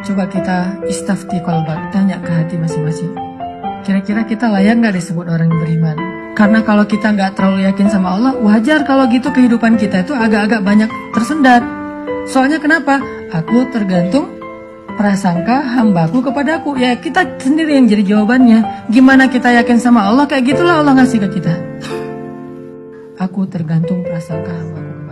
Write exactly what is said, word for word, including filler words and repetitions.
Coba kita istafti qalbak, tanya ke hati masing-masing. Kira-kira kita layak nggak disebut orang yang beriman? Karena kalau kita nggak terlalu yakin sama Allah, wajar kalau gitu kehidupan kita itu agak-agak banyak tersendat. Soalnya kenapa? Aku tergantung prasangka hambaku kepadaku. Ya kita sendiri yang jadi jawabannya. Gimana kita yakin sama Allah, kayak gitulah Allah ngasih ke kita. Aku tergantung prasangka hambaku.